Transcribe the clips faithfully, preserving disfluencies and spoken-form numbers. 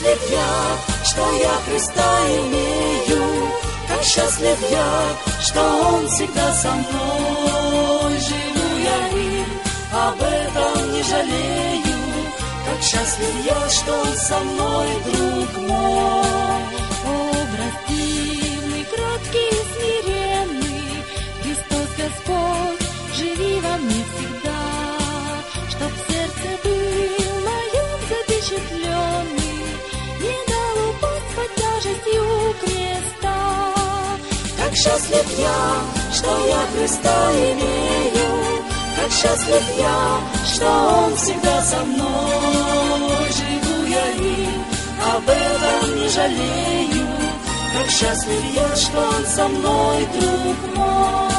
счастлив я, что я Христа имею, как счастлив я, что Он всегда со мной. Живу я им, об этом не жалею, как счастлив я, что Он со мной, друг мой. Образ дивный, кроткий и смиренный, Христос Господь, живи во мне всегда, чтоб в сердце был моем запечатленный, не дал упасть под тяжестью креста. Как счастлив я, что я Христа имею, как счастлив я, что Он всегда со мной. Живу я им, об этом не жалею, как счастлив я, что Он со мной, друг мой.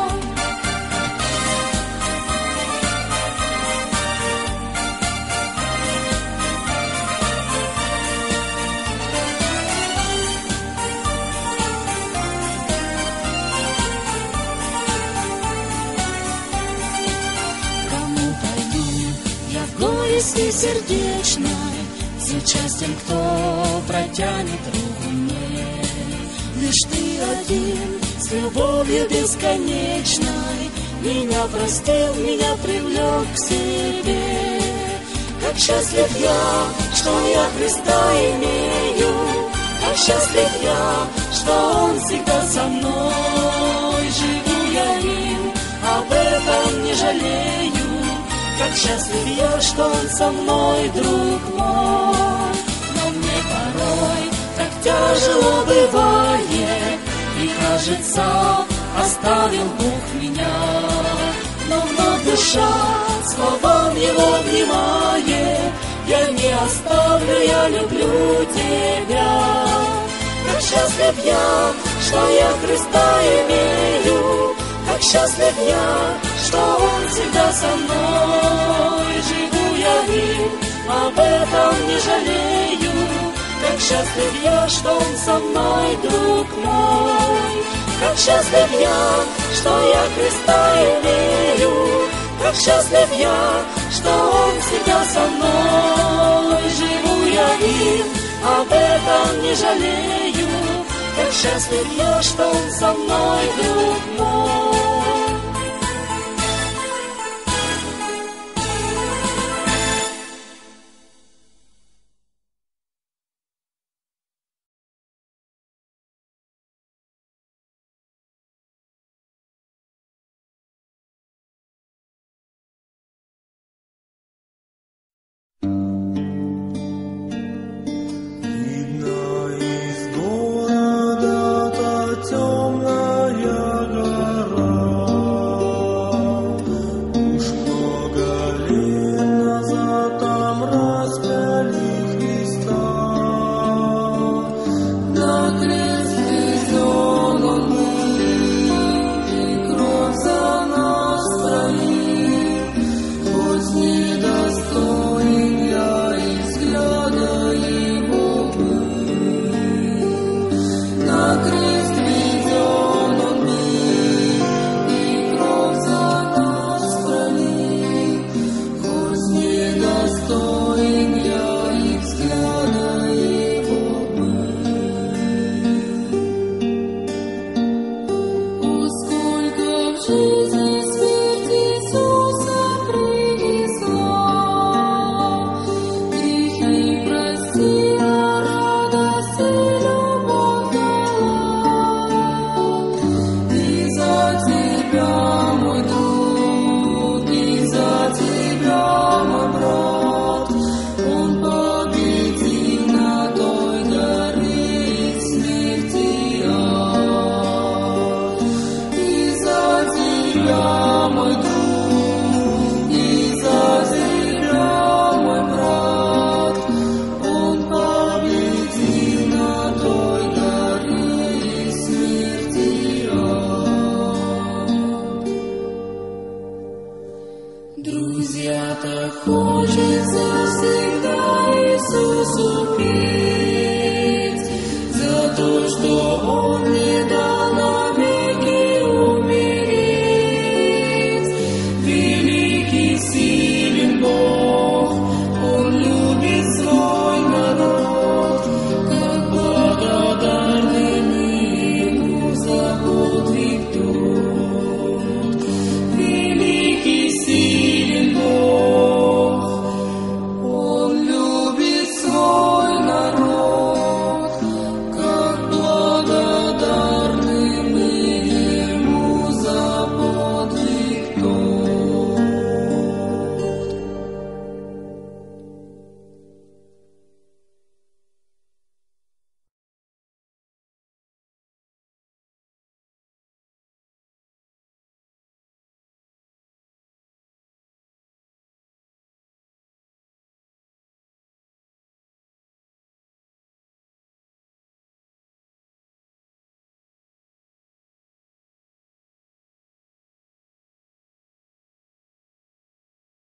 Горести сердечной, с участием, кто протянет руку мне. Лишь Ты один, с любовью бесконечной, меня простил, меня привлек к себе. Как счастлив я, что я Христа имею, как счастлив я, что Он всегда со мной. Живу я им, об этом не жалею, как счастлив я, что Он со мной, друг мой. Но мне порой так тяжело бывает, и кажется, оставил Бог меня. Но вновь душа словам Его внимает, я не оставлю, я люблю Тебя. Как счастлив я, что я Христа имею, как счастлив я, что Он всегда со мной. Живу я им, об этом не жалею, как счастлив я, что Он со мной, друг мой. Как счастлив я, что я Христа имею, как счастлив я, что Он всегда со мной. Живу я им, об этом не жалею, как счастлив я, что Он со мной, друг мой.